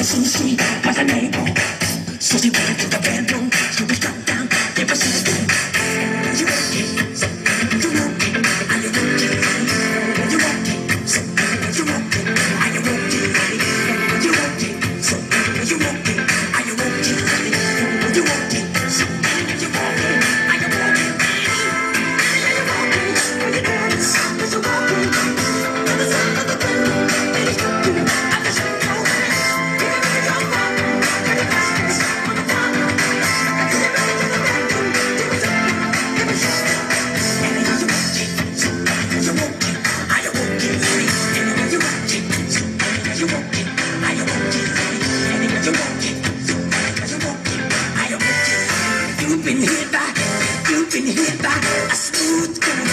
sushi by the neighbor. So she went to the bedroom, she was struck down, it was sister. You want it, so you want it, are you want it? You want it, so you want it, are you want it? You want it, so you want it, are you want it? You want it, so you want it, are you want it? You want it, you got it, so you want it. On the side of the bedroom, it is not good. I just don't know. You've been hit by a smooth criminal.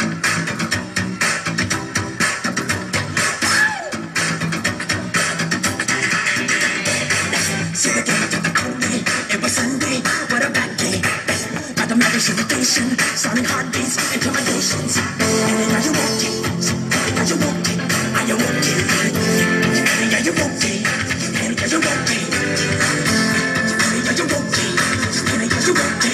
See the day to the outday, it was Sunday, what a bad day. By the marriage invitation, sounding heartbeats, intimidations. And then are you walking? Are you walking? Are you walking? And are you walking? And are you walking? And are you walking? And are you walking?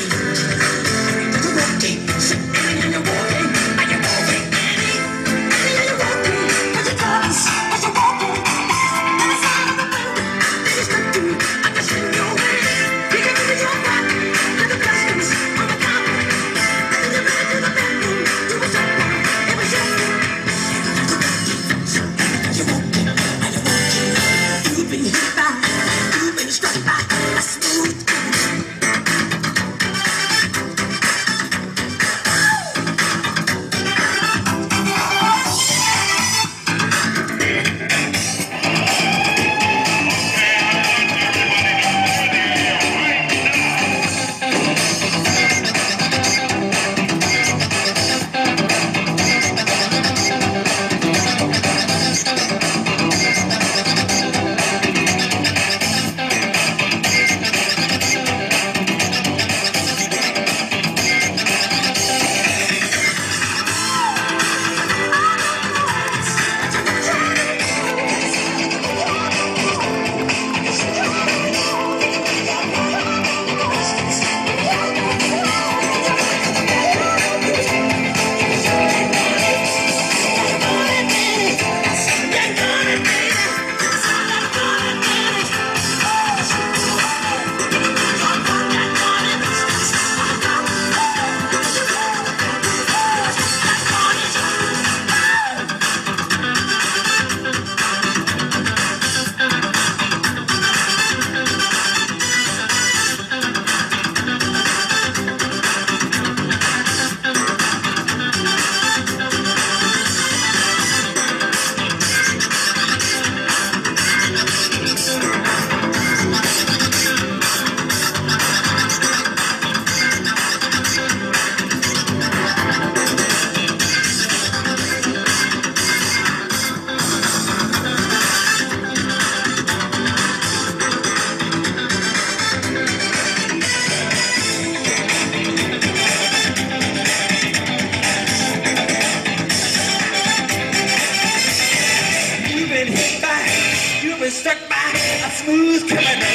Struck by a smooth criminal.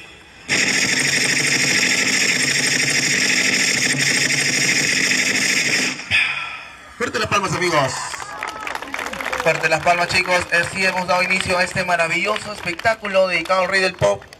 Fuerte las palmas, amigos. Fuerte las palmas, chicos. Así hemos dado inicio a este maravilloso espectáculo dedicado al rey del pop.